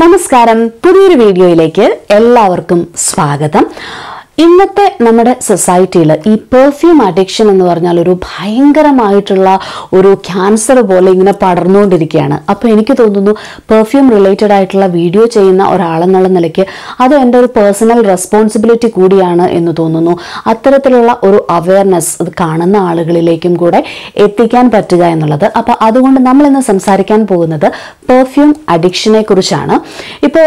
നമസ്കാരം, പുതിയൊരു വീഡിയോയിലേക്ക് എല്ലാവർക്കും സ്വാഗതം. ഇന്നത്തെ നമ്മുടെ സൊസൈറ്റിയിൽ ഈ പെർഫ്യൂം അഡിക്ഷൻ എന്ന് പറഞ്ഞാൽ ഒരു ഭയങ്കരമായിട്ടുള്ള ഒരു ക്യാൻസർ പോലെ ഇങ്ങനെ പടർന്നുകൊണ്ടിരിക്കുകയാണ്. അപ്പോൾ എനിക്ക് തോന്നുന്നു പെർഫ്യൂം റിലേറ്റഡ് ആയിട്ടുള്ള വീഡിയോ ചെയ്യുന്ന ഒരാളെന്നുള്ള നിലയ്ക്ക് അത് എൻ്റെ ഒരു പേഴ്സണൽ റെസ്പോൺസിബിലിറ്റി കൂടിയാണ് എന്ന് തോന്നുന്നു. അത്തരത്തിലുള്ള ഒരു അവയർനെസ് അത് കാണുന്ന ആളുകളിലേക്കും കൂടെ എത്തിക്കാൻ പറ്റുക എന്നുള്ളത്. അപ്പോൾ അതുകൊണ്ട് നമ്മൾ ഇന്ന് സംസാരിക്കാൻ പോകുന്നത് പെർഫ്യൂം അഡിക്ഷനെ കുറിച്ചാണ്. ഇപ്പോൾ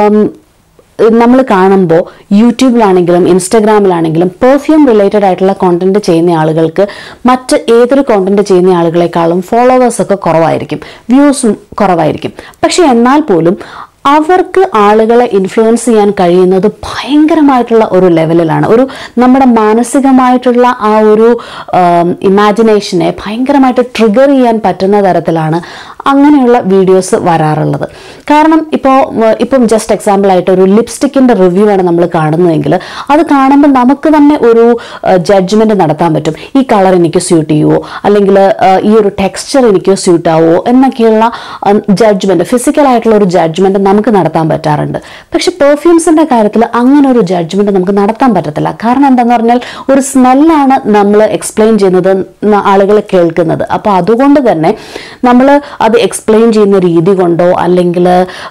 നമ്മൾ കാണുമ്പോൾ യൂട്യൂബിലാണെങ്കിലും ഇൻസ്റ്റഗ്രാമിലാണെങ്കിലും പെർഫ്യൂം റിലേറ്റഡ് ആയിട്ടുള്ള കോണ്ടന്റ് ചെയ്യുന്ന ആളുകൾക്ക് മറ്റ് ഏതൊരു കോണ്ടന്റ് ചെയ്യുന്ന ആളുകളെക്കാളും ഫോളോവേഴ്സൊക്കെ കുറവായിരിക്കും, വ്യൂസും കുറവായിരിക്കും. പക്ഷെ എന്നാൽ പോലും അവർക്ക് ആളുകളെ ഇൻഫ്ലുവൻസ് ചെയ്യാൻ കഴിയുന്നത് ഭയങ്കരമായിട്ടുള്ള ഒരു ലെവലിലാണ്. ഒരു നമ്മുടെ മാനസികമായിട്ടുള്ള ആ ഒരു ഇമാജിനേഷനെ ഭയങ്കരമായിട്ട് ട്രിഗർ ചെയ്യാൻ പറ്റുന്ന തരത്തിലാണ് അങ്ങനെയുള്ള വീഡിയോസ് വരാറുള്ളത്. കാരണം ഇപ്പം ജസ്റ്റ് എക്സാമ്പിളായിട്ട് ഒരു ലിപ്സ്റ്റിക്കിൻ്റെ റിവ്യൂ ആണ് നമ്മൾ കാണുന്നതെങ്കിൽ അത് കാണുമ്പോൾ നമുക്ക് തന്നെ ഒരു ജഡ്ജ്മെൻറ്റ് നടത്താൻ പറ്റും. ഈ കളർ എനിക്ക് സ്യൂട്ട് ചെയ്യുമോ, അല്ലെങ്കിൽ ഈ ഒരു ടെക്സ്ചർ എനിക്ക് സ്യൂട്ട് ആവുമോ എന്നൊക്കെയുള്ള ജഡ്ജ്മെൻറ്റ്, ഫിസിക്കലായിട്ടുള്ള ഒരു ജഡ്ജ്മെൻറ്റ് നമുക്ക് നടത്താൻ പറ്റാറുണ്ട്. പക്ഷെ പെർഫ്യൂംസിൻ്റെ കാര്യത്തിൽ അങ്ങനെ ഒരു ജഡ്ജ്മെൻറ്റ് നമുക്ക് നടത്താൻ പറ്റത്തില്ല. കാരണം എന്താണെന്ന് പറഞ്ഞാൽ ഒരു സ്മെല്ലാണ് നമ്മൾ എക്സ്പ്ലെയിൻ ചെയ്യുന്നത്, ആളുകൾ കേൾക്കുന്നത്. അപ്പോൾ അതുകൊണ്ട് തന്നെ നമ്മൾ അത് എക്സ്പ്ലെയിൻ ചെയ്യുന്ന രീതി കൊണ്ടോ അല്ലെങ്കിൽ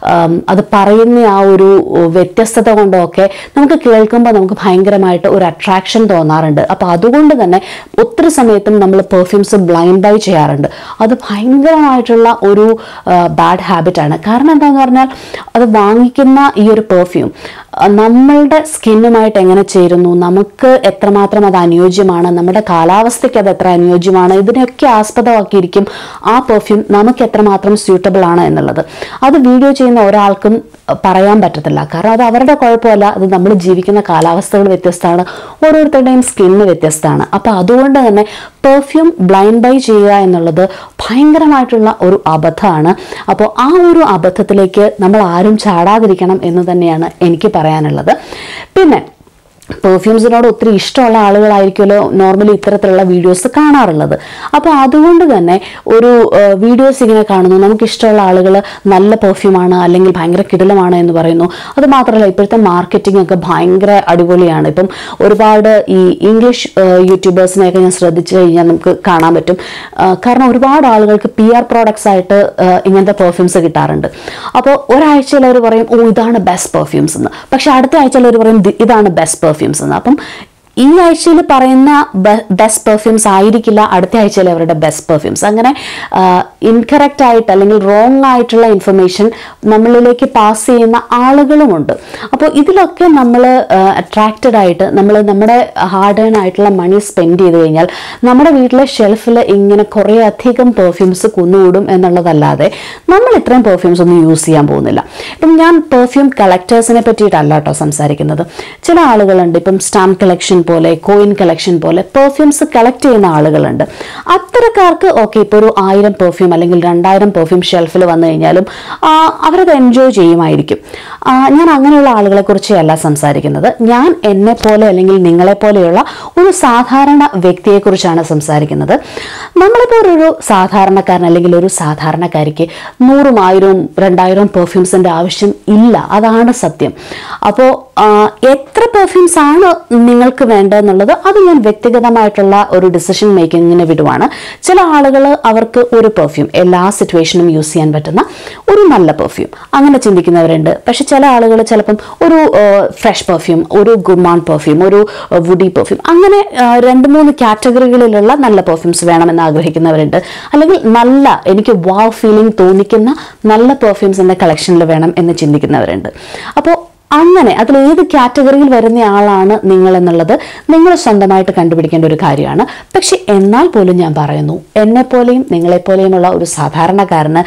അത് പറയുന്ന ആ ഒരു വ്യത്യസ്തത കൊണ്ടോ ഒക്കെ നമുക്ക് കേൾക്കുമ്പോൾ നമുക്ക് ഭയങ്കരമായിട്ട് ഒരു അട്രാക്ഷൻ തോന്നാറുണ്ട്. അപ്പോൾ അതുകൊണ്ട് തന്നെ ഒത്തിരി സമയത്തും നമ്മൾ പെർഫ്യൂംസ് ബ്ലൈൻഡ് ബൈ ചെയ്യാറുണ്ട്. അത് ഭയങ്കരമായിട്ടുള്ള ഒരു ബാഡ് ഹാബിറ്റാണ്. കാരണം എന്താണെന്ന് പറഞ്ഞാൽ അത് വാങ്ങിക്കുന്ന ഈ ഒരു പെർഫ്യൂം നമ്മളുടെ സ്കിന്നുമായിട്ട് എങ്ങനെ ചേരുന്നു, നമുക്ക് എത്രമാത്രം അത് അനുയോജ്യമാണ്, നമ്മുടെ കാലാവസ്ഥയ്ക്ക് അത് എത്ര അനുയോജ്യമാണ്, ഇതിനെയൊക്കെ ആസ്പദമാക്കിയിരിക്കും ആ പെർഫ്യൂം നമുക്ക് എത്രമാത്രം സ്യൂട്ടബിൾ ആണ് എന്നുള്ളത്. അത് വീഡിയോ ചെയ്യുന്ന ഒരാൾക്കും പറയാൻ പറ്റത്തില്ല. കാരണം അത് അവരുടെ കുഴപ്പമല്ല, അത് നമ്മൾ ജീവിക്കുന്ന കാലാവസ്ഥകൾ വ്യത്യസ്തമാണ്, ഓരോരുത്തരുടെയും സ്കിന്ന് വ്യത്യസ്തമാണ്. അപ്പോൾ അതുകൊണ്ട് തന്നെ പെർഫ്യൂം ബ്ലൈൻഡ് ബൈ ചെയ്യുക എന്നുള്ളത് ഭയങ്കരമായിട്ടുള്ള ഒരു അബദ്ധമാണ്. അപ്പോൾ ആ ഒരു അബദ്ധത്തിലേക്ക് നമ്മൾ ആരും ചാടാതിരിക്കണം എന്ന് തന്നെയാണ് എനിക്ക് പറയാനുള്ളത്. പിന്നെ പെർഫ്യൂംസിനോട് ഒത്തിരി ഇഷ്ടമുള്ള ആളുകളായിരിക്കുമല്ലോ നോർമലി ഇത്തരത്തിലുള്ള വീഡിയോസ് കാണാറുള്ളത്. അപ്പോൾ അതുകൊണ്ട് തന്നെ ഒരു വീഡിയോസ് ഇങ്ങനെ കാണുന്നു, നമുക്കിഷ്ടമുള്ള ആളുകൾ നല്ല പെർഫ്യൂമാണ് അല്ലെങ്കിൽ ഭയങ്കര കിടിലമാണ് എന്ന് പറയുന്നു. അത് മാത്രമല്ല ഇപ്പോഴത്തെ മാർക്കറ്റിംഗ് ഒക്കെ ഭയങ്കര അടിപൊളിയാണ്. ഇപ്പം ഒരുപാട് ഈ ഇംഗ്ലീഷ് യൂട്യൂബേഴ്സിനെയൊക്കെ ഞാൻ ശ്രദ്ധിച്ചു കഴിഞ്ഞാൽ നമുക്ക് കാണാൻ പറ്റും. കാരണം ഒരുപാട് ആളുകൾക്ക് PR പ്രോഡക്ട്സ് ആയിട്ട് ഇങ്ങനത്തെ പെർഫ്യൂംസ് കിട്ടാറുണ്ട്. അപ്പോൾ ഒരാഴ്ചയിൽ അവർ പറയും ഇതാണ് ബെസ്റ്റ് പെർഫ്യൂംസ് എന്ന്, പക്ഷെ അടുത്ത ആഴ്ചയിൽ അവർ പറയും ഇതാണ് ബെസ്റ്റ് പെർഫ്യൂംസ് എന്ന്. അപ്പം ഈ ആഴ്ചയിൽ പറയുന്ന ബെസ്റ്റ് പെർഫ്യൂംസ് ആയിരിക്കില്ല അടുത്ത ആഴ്ചയിൽ അവരുടെ ബെസ്റ്റ് പെർഫ്യൂംസ്. അങ്ങനെ ഇൻകറക്റ്റ് ആയിട്ട് അല്ലെങ്കിൽ റോങ് ആയിട്ടുള്ള ഇൻഫർമേഷൻ നമ്മളിലേക്ക് പാസ് ചെയ്യുന്ന ആളുകളുമുണ്ട്. അപ്പോൾ ഇതിലൊക്കെ നമ്മൾ അട്രാക്റ്റഡ് ആയിട്ട് നമ്മൾ നമ്മുടെ ഹാർഡ് ഏൺ ആയിട്ടുള്ള മണി സ്പെൻഡ് ചെയ്ത് കഴിഞ്ഞാൽ നമ്മുടെ വീട്ടിലെ ഷെൽഫിൽ ഇങ്ങനെ കുറേ അധികം പെർഫ്യൂംസ് കുന്നുകൂടും എന്നുള്ളതല്ലാതെ നമ്മൾ ഇത്രയും പെർഫ്യൂംസ് ഒന്നും യൂസ് ചെയ്യാൻ പോകുന്നില്ല. ഇപ്പം ഞാൻ പെർഫ്യൂം കളക്ടേഴ്സിനെ പറ്റിയിട്ടല്ല കേട്ടോ സംസാരിക്കുന്നത്. ചില ആളുകളുണ്ട്, ഇപ്പം സ്റ്റാമ്പ് കളക്ഷൻ പോലെ, കോയിൻ കളക്ഷൻ പോലെ പെർഫ്യൂംസ് കളക്ട് ചെയ്യുന്ന ആളുകളുണ്ട്. അത്തരക്കാർക്ക് ഓക്കെ, ഇപ്പോൾ ഒരു 1000 പെർഫ്യൂം അല്ലെങ്കിൽ 2000 പെർഫ്യൂം ഷെൽഫിൽ വന്നു കഴിഞ്ഞാലും അവരത് എൻജോയ് ചെയ്യുമായിരിക്കും. ഞാൻ അങ്ങനെയുള്ള ആളുകളെ കുറിച്ചല്ല സംസാരിക്കുന്നത്. ഞാൻ എന്നെ പോലെ അല്ലെങ്കിൽ നിങ്ങളെപ്പോലെയുള്ള ഒരു സാധാരണ വ്യക്തിയെക്കുറിച്ചാണ് സംസാരിക്കുന്നത്. നമ്മളിപ്പോൾ ഒരു സാധാരണക്കാരൻ അല്ലെങ്കിൽ ഒരു സാധാരണക്കാരിക്ക് 100, 1000, 2000 പെർഫ്യൂംസിൻ്റെ ആവശ്യം ഇല്ല. അതാണ് സത്യം. അപ്പോൾ എത്ര പെർഫ്യൂംസ് ആണ് നിങ്ങൾക്ക് വേണ്ടതെന്നുള്ളത് അത് ഞാൻ വ്യക്തിഗതമായിട്ടുള്ള ഒരു ഡിസിഷൻ മേക്കിങ്ങിന് വിടുവാണ്. ചില ആളുകൾ അവർക്ക് ഒരു പെർഫ്യൂം എല്ലാ സിറ്റുവേഷനും യൂസ് ചെയ്യാൻ പറ്റുന്ന ഒരു നല്ല പെർഫ്യൂം അങ്ങനെ ചിന്തിക്കുന്നവരുണ്ട്. പക്ഷെ ചില ആളുകൾ ചിലപ്പം ഒരു ഫ്രഷ് പെർഫ്യൂം, ഒരു ഗുർമാൻ പെർഫ്യൂം, ഒരു വുഡി പെർഫ്യൂം, അങ്ങനെ 2-3 കാറ്റഗറികളിലുള്ള നല്ല പെർഫ്യൂംസ് വേണമെന്ന് ആഗ്രഹിക്കുന്നവരുണ്ട്. അല്ലെങ്കിൽ നല്ല എനിക്ക് വാവ് ഫീലിംഗ് തോന്നിക്കുന്ന നല്ല പെർഫ്യൂംസ് എൻ്റെ കളക്ഷനിൽ വേണം എന്ന് ചിന്തിക്കുന്നവരുണ്ട്. അപ്പോൾ അങ്ങനെ അതിലേത് കാറ്റഗറിയിൽ വരുന്ന ആളാണ് നിങ്ങൾ എന്നുള്ളത് നിങ്ങൾ സ്വന്തമായിട്ട് കണ്ടുപിടിക്കേണ്ട ഒരു കാര്യമാണ്. പക്ഷെ എന്നാൽ പോലും ഞാൻ പറയുന്നു, എന്നെപ്പോലെയും നിങ്ങളെപ്പോലെയുമുള്ള ഒരു സാധാരണക്കാരന്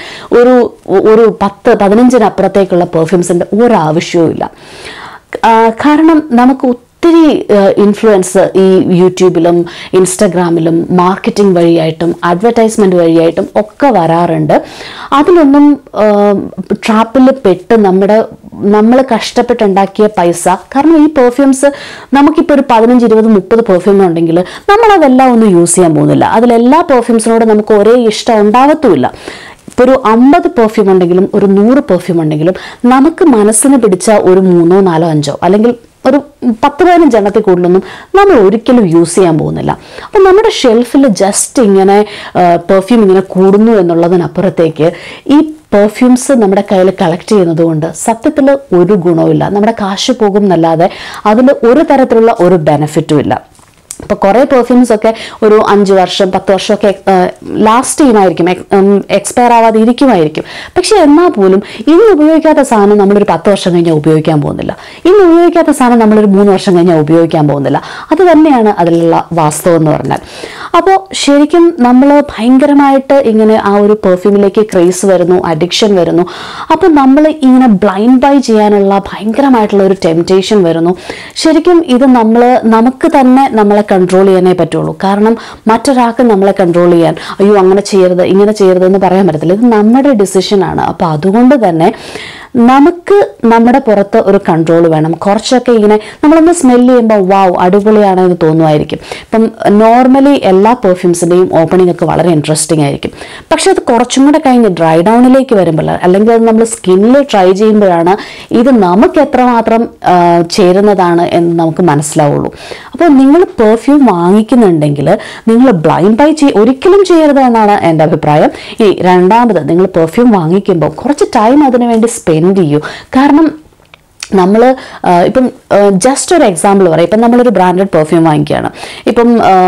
ഒരു 10-15 പെർഫ്യൂംസിൻ്റെ ഒരാവശ്യവും ഇല്ല. കാരണം നമുക്ക് ഒത്തിരി ഇൻഫ്ലുവൻസ് ഈ യൂട്യൂബിലും ഇൻസ്റ്റഗ്രാമിലും മാർക്കറ്റിംഗ് വഴിയായിട്ടും അഡ്വർടൈസ്മെൻറ്റ് വഴിയായിട്ടും ഒക്കെ വരാറുണ്ട്. അതിലൊന്നും ട്രാപ്പിൽ പെട്ട് നമ്മൾ കഷ്ടപ്പെട്ടുണ്ടാക്കിയ പൈസ, കാരണം ഈ പെർഫ്യൂംസ് നമുക്കിപ്പോൾ ഒരു 15, 20, 30 പെർഫ്യൂം ഉണ്ടെങ്കിൽ നമ്മളതെല്ലാം ഒന്നും യൂസ് ചെയ്യാൻ പോകുന്നില്ല. അതിലെല്ലാ പെർഫ്യൂംസിനോട് നമുക്ക് ഒരേ ഇഷ്ടം ഉണ്ടാവത്തുമില്ല. ഒരു 50 പെർഫ്യൂം ഉണ്ടെങ്കിലും ഒരു 100 പെർഫ്യൂം ഉണ്ടെങ്കിലും നമുക്ക് മനസ്സിന് പിടിച്ച ഒരു 3, 4, 5 അല്ലെങ്കിൽ ഒരു 10-15 എണ്ണത്തിൽ കൂടുതലൊന്നും നമ്മൾ ഒരിക്കലും യൂസ് ചെയ്യാൻ പോകുന്നില്ല. അപ്പം നമ്മുടെ ഷെൽഫിൽ ജസ്റ്റ് ഇങ്ങനെ പെർഫ്യൂം ഇങ്ങനെ കൂടുന്നു എന്നുള്ളതിനപ്പുറത്തേക്ക് ഈ പെർഫ്യൂംസ് നമ്മുടെ കയ്യിൽ കളക്ട് ചെയ്യുന്നത് കൊണ്ട് സത്യത്തിൽ ഒരു ഗുണവുമില്ല. നമ്മുടെ കാശ് പോകും എന്നല്ലാതെ അതിൽ ഒരു തരത്തിലുള്ള ഒരു ബെനിഫിറ്റും ഇല്ല. ഇപ്പോൾ കുറേ പെർഫ്യൂംസ് ഒക്കെ ഒരു 5 വർഷം 10 വർഷമൊക്കെ ലാസ്റ്റ് ചെയ്യുമായിരിക്കും, എക്സ്പയർ ആവാതെ ഇരിക്കുമായിരിക്കും. പക്ഷെ എന്നാൽ പോലും ഇന്ന് ഉപയോഗിക്കാത്ത സാധനം നമ്മളൊരു 10 വർഷം കഴിഞ്ഞാൽ ഉപയോഗിക്കാൻ പോകുന്നില്ല. ഇന്ന് ഉപയോഗിക്കാത്ത സാധനം നമ്മളൊരു 3 വർഷം കഴിഞ്ഞാൽ ഉപയോഗിക്കാൻ പോകുന്നില്ല. അത് തന്നെയാണ് അതിലുള്ള വാസ്തവം എന്ന് പറഞ്ഞാൽ. അപ്പോൾ ശരിക്കും നമ്മൾ ഭയങ്കരമായിട്ട് ഇങ്ങനെ ആ ഒരു പെർഫ്യൂമിലേക്ക് ക്രേസ് വരുന്നു, അഡിക്ഷൻ വരുന്നു. അപ്പം നമ്മൾ ഇങ്ങനെ ബ്ലൈൻഡ് ബൈ ചെയ്യാനുള്ള ഭയങ്കരമായിട്ടുള്ള ഒരു ടെംപ്റ്റേഷൻ വരുന്നു. ശരിക്കും ഇത് നമുക്ക് തന്നെ നമ്മളെ കൺട്രോൾ ചെയ്യാനേ പറ്റുള്ളൂ. കാരണം മറ്റൊരാൾക്ക് നമ്മളെ കൺട്രോൾ ചെയ്യാൻ അയ്യോ അങ്ങനെ ചെയ്യരുത് ഇങ്ങനെ ചെയ്യരുത് എന്ന് പറയാൻ പറ്റത്തില്ല. ഇത് നമ്മുടെ ഡിസിഷനാണ്. അപ്പോൾ അതുകൊണ്ട് തന്നെ നമുക്ക് നമ്മുടെ പുറത്ത് ഒരു കൺട്രോൾ വേണം. കുറച്ചൊക്കെ ഇങ്ങനെ നമ്മളൊന്ന് സ്മെല്ല് ചെയ്യുമ്പോൾ വാവ് അടിപൊളിയാണ് എന്ന് തോന്നുമായിരിക്കും. ഇപ്പം നോർമലി എല്ലാ പെർഫ്യൂംസിൻ്റെയും ഓപ്പണിംഗ് ഒക്കെ വളരെ ഇൻട്രസ്റ്റിംഗ് ആയിരിക്കും. പക്ഷെ അത് കുറച്ചും കൂടെ കഴിഞ്ഞ് ഡ്രൈ ഡൗണിലേക്ക് വരുമ്പോൾ അല്ലെങ്കിൽ അത് നമ്മൾ സ്കിന്നിൽ ട്രൈ ചെയ്യുമ്പോഴാണ് ഇത് നമുക്ക് എത്രമാത്രം ചേരുന്നതാണ് എന്ന് നമുക്ക് മനസ്സിലാവുള്ളൂ. അപ്പോൾ നിങ്ങൾ പെർഫ്യൂം വാങ്ങിക്കുന്നുണ്ടെങ്കിൽ നിങ്ങൾ ബ്ലൈൻഡ് ബൈ ഒരിക്കലും ചെയ്യരുത് എന്നാണ് എൻ്റെ അഭിപ്രായം. ഇനി രണ്ടാമത്, നിങ്ങൾ പെർഫ്യൂം വാങ്ങിക്കുമ്പോൾ കുറച്ച് ടൈം അതിനു വേണ്ടി സ്പെൻഡ് ചെയ്യൂ. കാരണം നമ്മൾ ഇപ്പം ജസ്റ്റ് ഒരു എക്സാമ്പിൾ പറയാം. ഇപ്പം നമ്മളൊരു ബ്രാൻഡഡ് പെർഫ്യൂം വാങ്ങിക്കുകയാണ്. ഇപ്പം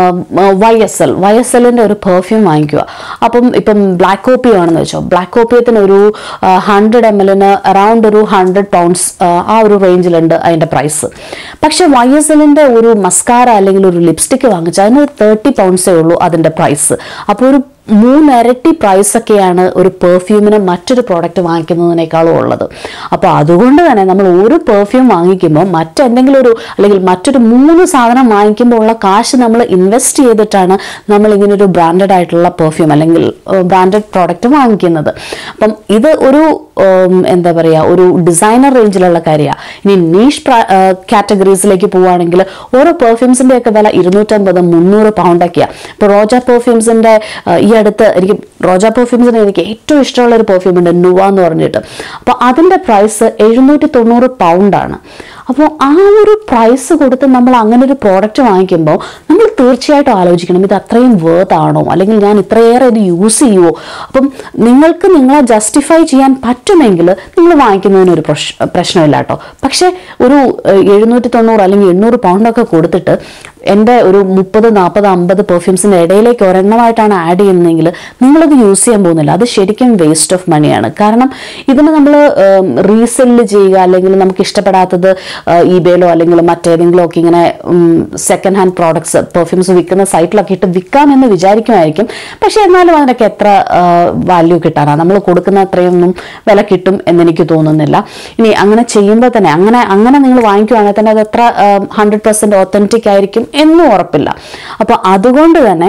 YSLൻ്റെ ഒരു പെർഫ്യൂം വാങ്ങിക്കുക. അപ്പം ഇപ്പം ബ്ലാക്ക് ഓപ്പിയം ആണെന്ന് വെച്ചോ. ബ്ലാക്ക് ഓപ്പിയത്തിന് ഒരു 100 ml അറൗണ്ട് ഒരു 100 pounds ആ ഒരു റേഞ്ചിലുണ്ട് അതിൻ്റെ പ്രൈസ്. പക്ഷെ YSLൻ്റെ ഒരു മസ്കാര അല്ലെങ്കിൽ ഒരു ലിപ്സ്റ്റിക്ക് വാങ്ങിച്ചാൽ അതിന് 30 pounds ഉള്ളൂ അതിൻ്റെ പ്രൈസ്. അപ്പോൾ ഒരു 3 ഇരട്ടി പ്രൈസൊക്കെയാണ് ഒരു പെർഫ്യൂമിന് മറ്റൊരു പ്രോഡക്റ്റ് വാങ്ങിക്കുന്നതിനേക്കാളും ഉള്ളത്. അപ്പോൾ അതുകൊണ്ട് തന്നെ നമ്മൾ ഒരു പെർഫ്യൂം വാങ്ങിക്കുമ്പോൾ മറ്റെന്തെങ്കിലും അല്ലെങ്കിൽ മറ്റൊരു 3 സാധനം വാങ്ങിക്കുമ്പോൾ ഉള്ള കാശ് നമ്മൾ ഇൻവെസ്റ്റ് ചെയ്തിട്ടാണ് നമ്മൾ ഇങ്ങനെ ഒരു ബ്രാൻഡഡ് ആയിട്ടുള്ള പെർഫ്യൂം അല്ലെങ്കിൽ ബ്രാൻഡഡ് പ്രോഡക്റ്റ് വാങ്ങിക്കുന്നത്. അപ്പം ഇത് ഒരു എന്താ പറയുക, ഒരു ഡിസൈനർ റേഞ്ചിലുള്ള കാര്യമാണ്. ഇനി നീഷ് കാറ്റഗറീസിലേക്ക് പോവുകയാണെങ്കിൽ ഓരോ പെർഫ്യൂംസിൻ്റെയൊക്കെ വില 250-300 pound. ഇപ്പോൾ റോജ പെർഫ്യൂംസിൻ്റെ ഈ അടുത്ത് റോജ പെർഫ്യൂംസിന് എനിക്ക് ഏറ്റവും ഇഷ്ടമുള്ള ഒരു പെർഫ്യൂം ഉണ്ട്, നുവ എന്ന് പറഞ്ഞിട്ട്. അപ്പോൾ അതിൻ്റെ പ്രൈസ് 790 pound. അപ്പോൾ ആ ഒരു പ്രൈസ് കൊടുത്ത് നമ്മൾ അങ്ങനെ ഒരു പ്രോഡക്റ്റ് വാങ്ങിക്കുമ്പോൾ നമ്മൾ തീർച്ചയായിട്ടും ആലോചിക്കണം, ഇത് അത്രയും വേർത്ത് ആണോ, അല്ലെങ്കിൽ ഞാൻ ഇത്രയേറെ ഇത് യൂസ് ചെയ്യുമോ. അപ്പം നിങ്ങൾക്ക് നിങ്ങളെ ജസ്റ്റിഫൈ ചെയ്യാൻ പറ്റുമെങ്കിൽ നിങ്ങൾ വാങ്ങിക്കുന്നതിനൊരു പ്രശ്നമില്ല കേട്ടോ. പക്ഷേ ഒരു 790 അല്ലെങ്കിൽ 800 pound കൊടുത്തിട്ട് എൻ്റെ ഒരു 30, 40, 50 പെർഫ്യൂംസിൻ്റെ ഇടയിലേക്ക് ഒരെണ്ണമായിട്ടാണ് ആഡ് ചെയ്യുന്നതെങ്കിൽ നിങ്ങളത് യൂസ് ചെയ്യാൻ പോകുന്നില്ല. അത് ശരിക്കും വേസ്റ്റ് ഓഫ് മണിയാണ്. കാരണം ഇതിന് നമ്മൾ റീസെല്ല് ചെയ്യുക അല്ലെങ്കിൽ നമുക്ക് ഇഷ്ടപ്പെടാത്തത് ഇബേയിലോ അല്ലെങ്കിൽ മറ്റേതെങ്കിലും ഒക്കെ ഇങ്ങനെ സെക്കൻഡ് ഹാൻഡ് പ്രോഡക്ട്സ് പെർഫ്യൂംസ് വിൽക്കുന്ന സൈറ്റിലൊക്കെ ഇട്ട് വിൽക്കാമെന്ന് വിചാരിക്കുമായിരിക്കും. പക്ഷെ എന്നാലും അതിനൊക്കെ എത്ര വാല്യൂ കിട്ടാനാണ്, നമ്മൾ കൊടുക്കുന്ന അത്രയൊന്നും വില കിട്ടും എന്നെനിക്ക് തോന്നുന്നില്ല. ഇനി അങ്ങനെ ചെയ്യുമ്പോൾ തന്നെ അങ്ങനെ നിങ്ങൾ വാങ്ങിക്കുകയാണെങ്കിൽ തന്നെ അത് എത്ര 100% ഒത്തൻറ്റിക് ആയിരിക്കും എന്നും ഉറപ്പില്ല. അപ്പോൾ അതുകൊണ്ട് തന്നെ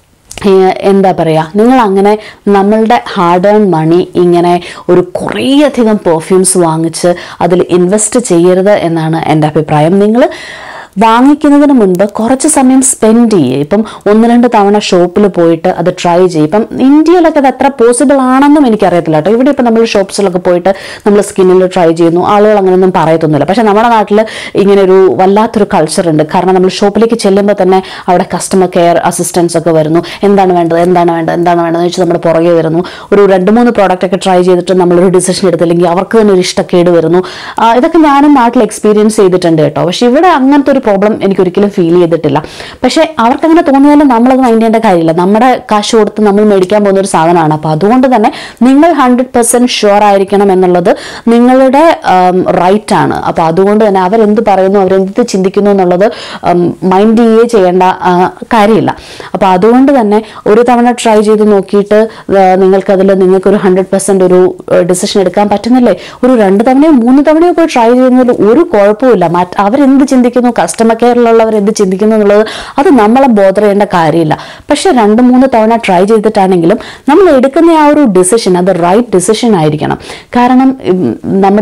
എന്താ പറയുക, നിങ്ങൾ അങ്ങനെ നമ്മളുടെ ഹാർഡ് ഏൺ മണി ഇങ്ങനെ ഒരു കുറേയധികം പെർഫ്യൂംസ് വാങ്ങിച്ച് അതിൽ ഇൻവെസ്റ്റ് ചെയ്യരുത് എന്നാണ് എൻ്റെ അഭിപ്രായം. നിങ്ങൾ വാങ്ങിക്കുന്നതിന് മുൻപ് കുറച്ച് സമയം സ്പെൻഡ് ചെയ്യുക. ഇപ്പം 1-2 തവണ ഷോപ്പിൽ പോയിട്ട് അത് ട്രൈ ചെയ്യും. ഇപ്പം ഇന്ത്യയിലൊക്കെ അത് എത്ര പോസിബിൾ ആണെന്നും എനിക്കറിയത്തില്ല കേട്ടോ. ഇവിടെ ഇപ്പം നമ്മൾ ഷോപ്സിലൊക്കെ പോയിട്ട് നമ്മൾ സ്കിന്നിൽ ട്രൈ ചെയ്യുന്നു, ആളുകൾ അങ്ങനെയൊന്നും പറയത്തൊന്നുമില്ല. പക്ഷെ നമ്മുടെ നാട്ടിൽ ഇങ്ങനെ ഒരു വല്ലാത്തൊരു കൾച്ചർ ഉണ്ട്. കാരണം നമ്മൾ ഷോപ്പിലേക്ക് ചെല്ലുമ്പോൾ തന്നെ അവിടെ കസ്റ്റമർ കെയർ അസിസ്റ്റൻസ് ഒക്കെ വരുന്നു. എന്താണ് വേണ്ടതെന്ന് വെച്ച് നമ്മുടെ പുറകെ വരുന്നു. ഒരു 2-3 പ്രോഡക്റ്റ് ഒക്കെ ട്രൈ ചെയ്തിട്ട് നമ്മളൊരു ഡിസിഷൻ എടുത്തില്ലെങ്കിൽ അവർക്ക് തന്നെ ഒരു ഇഷ്ടക്കേട് വരുന്നു. ഇതൊക്കെ ഞാനും നാട്ടിൽ എക്സ്പീരിയൻസ് ചെയ്തിട്ടുണ്ട് കേട്ടോ. പക്ഷെ ഇവിടെ അങ്ങനത്തെ ഒരു പ്രോബ്ലം എനിക്കൊരിക്കലും ഫീൽ ചെയ്തിട്ടില്ല. പക്ഷെ അവർക്കങ്ങനെ തോന്നിയാലും നമ്മളത് മൈൻഡ് ചെയ്യേണ്ട കാര്യമില്ല. നമ്മുടെ കാശ് കൊടുത്ത് നമ്മൾ മേടിക്കാൻ പോകുന്ന ഒരു സാധനമാണ്. അപ്പോൾ അതുകൊണ്ട് തന്നെ നിങ്ങൾ 100% ഷുവർ ആയിരിക്കണം എന്നുള്ളത് നിങ്ങളുടെ റൈറ്റ് ആണ്. അപ്പോൾ അതുകൊണ്ട് തന്നെ അവരെന്ത് പറയുന്നു, അവരെന്ത് ചിന്തിക്കുന്നു എന്നുള്ളത് മൈൻഡ് ചെയ്യേണ്ട കാര്യമില്ല. അപ്പോൾ അതുകൊണ്ട് തന്നെ ഒരു തവണ ട്രൈ ചെയ്ത് നോക്കിയിട്ട് നിങ്ങൾക്കൊരു 100% ഒരു ഡിസിഷൻ എടുക്കാൻ പറ്റുന്നില്ലേ, ഒരു 2 തവണയോ 3 തവണയോ പോയി ട്രൈ ചെയ്യുന്നതിൽ ഒരു കുഴപ്പമില്ല. അവരെന്ത് ചിന്തിക്കുന്നു, കസ്റ്റമർ കെയറിലുള്ളവർ എന്ത് ചിന്തിക്കുന്നു എന്നുള്ളത് അത് നമ്മളെ ബോധർ ചെയ്യേണ്ട കാര്യമില്ല. പക്ഷെ 2-3 തവണ ട്രൈ ചെയ്തിട്ടാണെങ്കിലും നമ്മൾ എടുക്കുന്ന ആ ഒരു ഡിസിഷൻ അത് റൈറ്റ് ഡിസിഷൻ ആയിരിക്കണം. കാരണം നമ്മുടെ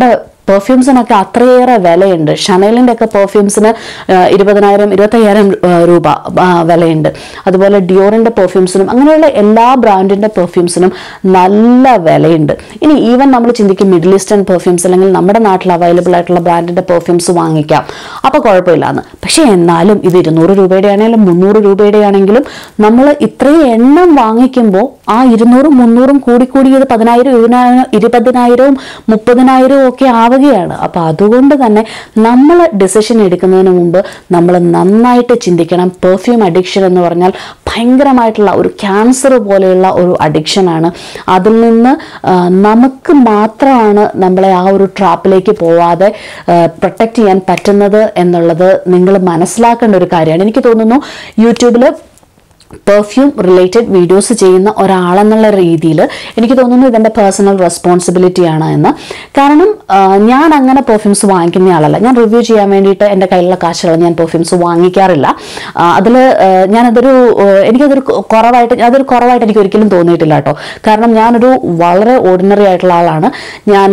പെർഫ്യൂംസിനൊക്കെ അത്രയേറെ വിലയുണ്ട്. ഷനലിൻ്റെ ഒക്കെ പെർഫ്യൂംസിന് 20,000 25,000 രൂപ വിലയുണ്ട്. അതുപോലെ ഡിയോറിൻ്റെ പെർഫ്യൂംസിനും അങ്ങനെയുള്ള എല്ലാ ബ്രാൻഡിൻ്റെ പെർഫ്യൂംസിനും നല്ല വിലയുണ്ട്. ഇനി ഈവൻ നമ്മൾ ചിന്തിക്കും മിഡിൽ ഈസ്റ്റേൺ പെർഫ്യൂംസ് അല്ലെങ്കിൽ നമ്മുടെ നാട്ടിൽ അവൈലബിൾ ആയിട്ടുള്ള ബ്രാൻഡിൻ്റെ പെർഫ്യൂംസ് വാങ്ങിക്കാം, അപ്പോൾ കുഴപ്പമില്ലാന്ന്. പക്ഷേ എന്നാലും ഇത് 200 രൂപയുടെ ആണെങ്കിലും 300 രൂപയുടെ ആണെങ്കിലും നമ്മൾ ഇത്രയും എണ്ണം വാങ്ങിക്കുമ്പോൾ ആ 200 300 കൂടി ഇത് 10,000 20,000 30,000 ഒക്കെ ആവുകയാണ്. അപ്പോൾ അതുകൊണ്ട് തന്നെ നമ്മൾ ഡിസിഷൻ എടുക്കുന്നതിന് മുമ്പ് നമ്മൾ നന്നായിട്ട് ചിന്തിക്കണം. പെർഫ്യൂം അഡിക്ഷൻ എന്ന് പറഞ്ഞാൽ ഭയങ്കരമായിട്ടുള്ള ഒരു ക്യാൻസർ പോലെയുള്ള ഒരു അഡിക്ഷനാണ്. അതിൽ നിന്ന് നമുക്ക് മാത്രമാണ് നമ്മളെ ആ ഒരു ട്രാപ്പിലേക്ക് പോവാതെ പ്രൊട്ടക്റ്റ് ചെയ്യാൻ പറ്റുന്നത് എന്നുള്ളത് നിങ്ങൾ മനസ്സിലാക്കേണ്ട ഒരു കാര്യമാണ്. എനിക്ക് തോന്നുന്നു യൂട്യൂബിൽ പെർഫ്യൂം റിലേറ്റഡ് വീഡിയോസ് ചെയ്യുന്ന ഒരാളെന്നുള്ള രീതിയിൽ എനിക്ക് തോന്നുന്നു ഇതെൻ്റെ പേഴ്സണൽ റെസ്പോൺസിബിലിറ്റിയാണ് എന്ന്. കാരണം ഞാൻ അങ്ങനെ പെർഫ്യൂംസ് വാങ്ങിക്കുന്ന ആളല്ല. ഞാൻ റിവ്യൂ ചെയ്യാൻ വേണ്ടിയിട്ട് എൻ്റെ കയ്യിലുള്ള കാശുകൾ ഞാൻ പെർഫ്യൂംസ് വാങ്ങിക്കാറില്ല. അതിൽ എനിക്കതൊരു കുറവായിട്ട് എനിക്ക് ഒരിക്കലും തോന്നിയിട്ടില്ല കേട്ടോ. കാരണം ഞാനൊരു വളരെ ഓർഡിനറി ആയിട്ടുള്ള ആളാണ്. ഞാൻ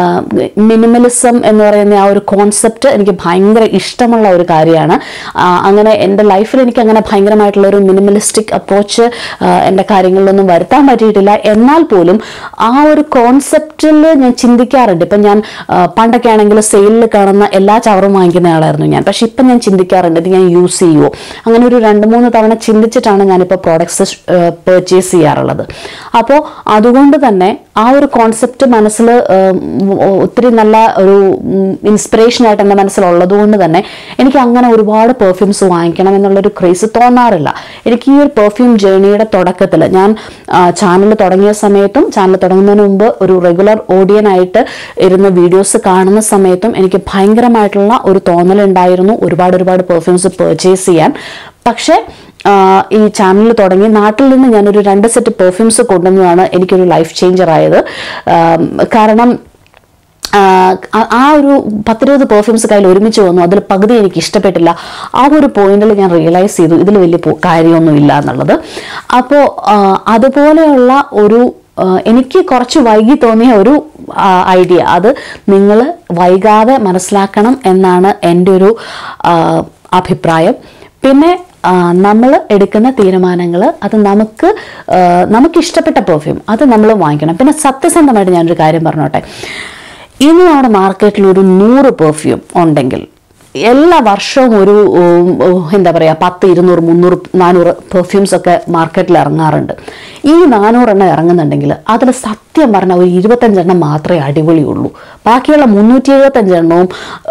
മിനിമലിസം എന്ന് പറയുന്ന ആ ഒരു കോൺസെപ്റ്റ് എനിക്ക് ഭയങ്കര ഇഷ്ടമുള്ള ഒരു കാര്യമാണ്. അങ്ങനെ എൻ്റെ ലൈഫിൽ എനിക്ക് അങ്ങനെ ഭയങ്കരമായിട്ടുള്ള ഒരു മിനിമലിസ്റ്റ് അപ്രോച്ച് എൻ്റെ കാര്യങ്ങളിലൊന്നും വരുത്താൻ പറ്റിയിട്ടില്ല. എന്നാൽ പോലും ആ ഒരു കോൺസെപ്റ്റിൽ ഞാൻ ചിന്തിക്കാറുണ്ട്. ഇപ്പം ഞാൻ പണ്ടൊക്കെ ആണെങ്കിൽ സെയിലിൽ കാണുന്ന എല്ലാ ചവറും വാങ്ങിക്കുന്ന ആളായിരുന്നു ഞാൻ. പക്ഷെ ഇപ്പം ഞാൻ ചിന്തിക്കാറുണ്ട് ഇത് ഞാൻ യൂസ് ചെയ്യുമോ. അങ്ങനെ ഒരു 2-3 തവണ ചിന്തിച്ചിട്ടാണ് ഞാനിപ്പോൾ പ്രോഡക്ട്സ് പർച്ചേസ് ചെയ്യാറുള്ളത്. അപ്പോൾ അതുകൊണ്ട് തന്നെ ആ ഒരു കോൺസെപ്റ്റ് മനസ്സിൽ ഒത്തിരി നല്ല ഒരു ഇൻസ്പിറേഷനായിട്ട് എൻ്റെ മനസ്സിലുള്ളത് കൊണ്ട് തന്നെ എനിക്ക് അങ്ങനെ ഒരുപാട് പെർഫ്യൂംസ് വാങ്ങിക്കണം എന്നുള്ളൊരു ക്രേസ് തോന്നാറില്ല. എനിക്ക് ഈ ഒരു പെർഫ്യൂം ജേർണിയുടെ തുടക്കത്തിൽ ഞാൻ ചാനൽ തുടങ്ങിയ സമയത്തും ചാനൽ തുടങ്ങുന്നതിന് മുമ്പ് ഒരു റെഗുലർ ഓഡിയനായിട്ട് ഇരുന്ന വീഡിയോസ് കാണുന്ന സമയത്തും എനിക്ക് ഭയങ്കരമായിട്ടുള്ള ഒരു തോന്നലുണ്ടായിരുന്നു ഒരുപാട് പെർഫ്യൂംസ് പർച്ചേസ് ചെയ്യാൻ. പക്ഷേ ഈ ചാനൽ തുടങ്ങി നാട്ടിൽ നിന്ന് ഞാനൊരു 2 സെറ്റ് പെർഫ്യൂംസ് കൊണ്ടുവന്നതാണ് എനിക്കൊരു ലൈഫ് ചേഞ്ചർ ആയത്. കാരണം ആ ഒരു 10-20 പെർഫ്യൂംസ് കയ്യിൽ ഒരുമിച്ച് വന്നു. അതിൽ പകുതി എനിക്ക് ഇഷ്ടപ്പെട്ടില്ല. ആ ഒരു പോയിന്റിൽ ഞാൻ റിയലൈസ് ചെയ്തു ഇതിൽ വലിയ കാര്യമൊന്നുമില്ല എന്നുള്ളത്. അപ്പോൾ അതുപോലെയുള്ള ഒരു എനിക്ക് കുറച്ച് വൈകി തോന്നിയ ഒരു ഐഡിയ അത് നിങ്ങൾ വൈകാതെ മനസ്സിലാക്കണം എന്നാണ് എൻ്റെ ഒരു അഭിപ്രായം. പിന്നെ നമ്മൾ എടുക്കുന്ന തീരുമാനങ്ങൾ അത് നമുക്ക് ഇഷ്ടപ്പെട്ട പെർഫ്യൂം അത് നമ്മൾ വാങ്ങിക്കണം. പിന്നെ സത്യസന്ധമായിട്ട് ഞാനൊരു കാര്യം പറഞ്ഞോട്ടെ, ഇന്ന് നമ്മുടെ മാർക്കറ്റിൽ ഒരു 100 പെർഫ്യൂം ഉണ്ടെങ്കിൽ എല്ലാ വർഷവും ഒരു 10, 200, 300, 400 പെർഫ്യൂംസ് ഒക്കെ മാർക്കറ്റിൽ ഇറങ്ങാറുണ്ട്. ഈ 400 എണ്ണം ഇറങ്ങുന്നുണ്ടെങ്കിൽ അതിൽ സത്യം പറഞ്ഞാൽ ഒരു 25 എണ്ണം മാത്രമേ അടിപൊളിയുള്ളൂ. ബാക്കിയുള്ള 375 എണ്ണവും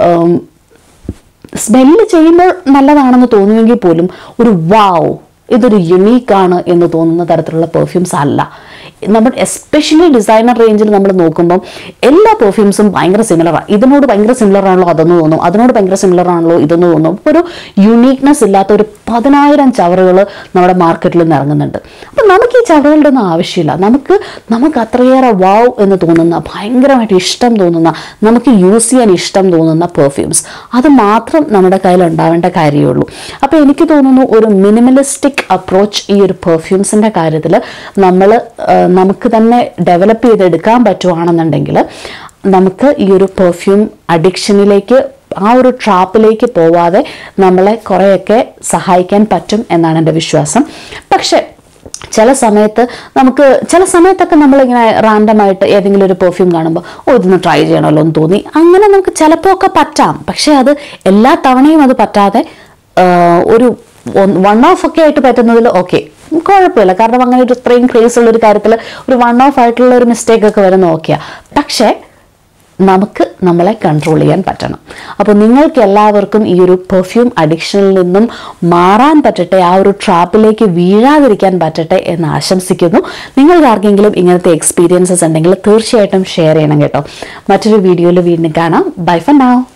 സ്മെല്ല് ചെയ്യുമ്പോൾ നല്ലതാണെന്ന് തോന്നുമെങ്കിൽ പോലും ഒരു വാവ് ഇതൊരു യുണീക്കാണ് എന്ന് തോന്നുന്ന തരത്തിലുള്ള പെർഫ്യൂംസ് അല്ല. നമ്മൾ എസ്പെഷ്യലി ഡിസൈനർ റേഞ്ചിൽ നമ്മൾ നോക്കുമ്പം എല്ലാ പെർഫ്യൂംസും ഭയങ്കര സിമിലറാണ്. ഇതിനോട് ഭയങ്കര സിമിലർ ആണല്ലോ അതെന്ന് തോന്നും, അതിനോട് ഭയങ്കര സിമിലർ ആണല്ലോ ഇതെന്ന് തോന്നും. ഒരു യുണീക്നെസ് ഇല്ലാത്ത ഒരു 10,000 ചവറുകൾ നമ്മുടെ മാർക്കറ്റിൽ നിന്ന് ഇറങ്ങുന്നുണ്ട്. അപ്പം നമുക്ക് ഈ ചവറുകളുടെ ഒന്നും ആവശ്യമില്ല. നമുക്ക് അത്രയേറെ വാവ് എന്ന് തോന്നുന്ന, ഭയങ്കരമായിട്ട് ഇഷ്ടം തോന്നുന്ന, നമുക്ക് യൂസ് ചെയ്യാൻ ഇഷ്ടം തോന്നുന്ന പെർഫ്യൂംസ് അത് മാത്രം നമ്മുടെ കയ്യിൽ ഉണ്ടാവേണ്ട കാര്യമുള്ളൂ. അപ്പോൾ എനിക്ക് തോന്നുന്നു ഒരു മിനിമലിസ്റ്റിക് അപ്രോച്ച് ഈ ഒരു പെർഫ്യൂംസിൻ്റെ കാര്യത്തിൽ നമുക്ക് തന്നെ ഡെവലപ്പ് ചെയ്തെടുക്കാൻ പറ്റുവാണെന്നുണ്ടെങ്കിൽ നമുക്ക് ഈ ഒരു പെർഫ്യൂം അഡിക്ഷനിലേക്ക് ആ ഒരു ട്രാപ്പിലേക്ക് പോവാതെ നമ്മളെ കുറേയൊക്കെ സഹായിക്കാൻ പറ്റും എന്നാണ് എൻ്റെ വിശ്വാസം. പക്ഷേ ചില സമയത്തൊക്കെ നമ്മളിങ്ങനെ റാൻഡമായിട്ട് ഏതെങ്കിലും ഒരു പെർഫ്യൂം കാണുമ്പോൾ ഇതൊന്ന് ട്രൈ ചെയ്യണമല്ലോ എന്ന് തോന്നി അങ്ങനെ നമുക്ക് ചിലപ്പോൾ ഒക്കെ പറ്റാം. പക്ഷേ അത് എല്ലാ തവണയും അത് പറ്റാതെ ഒരു 1 ഓഫ് ഒക്കെ ആയിട്ട് പറ്റുന്നതിൽ ഓക്കെ കുഴപ്പമില്ല. കാരണം അങ്ങനെ ഒരു ഇത്രയും ക്രേസ് ഉള്ളൊരു കാര്യത്തിൽ ഒരു 1 ഓഫ് ആയിട്ടുള്ള ഒരു മിസ്റ്റേക്ക് ഒക്കെ വരുന്ന ഓക്കെയാണ്. പക്ഷേ നമുക്ക് നമ്മളെ കൺട്രോൾ ചെയ്യാൻ പറ്റണം. അപ്പോൾ നിങ്ങൾക്ക് എല്ലാവർക്കും ഈ ഒരു പെർഫ്യൂം അഡിക്ഷനിൽ നിന്നും മാറാൻ പറ്റട്ടെ, ആ ഒരു ട്രാപ്പിലേക്ക് വീഴാതിരിക്കാൻ പറ്റട്ടെ എന്ന് ആശംസിക്കുന്നു. നിങ്ങൾക്ക് ആർക്കെങ്കിലും ഇങ്ങനത്തെ എക്സ്പീരിയൻസസ് ഉണ്ടെങ്കിൽ തീർച്ചയായിട്ടും ഷെയർ ചെയ്യണം കേട്ടോ. മറ്റൊരു വീഡിയോയിൽ വീണ്ടും കാണാം. Bye for now.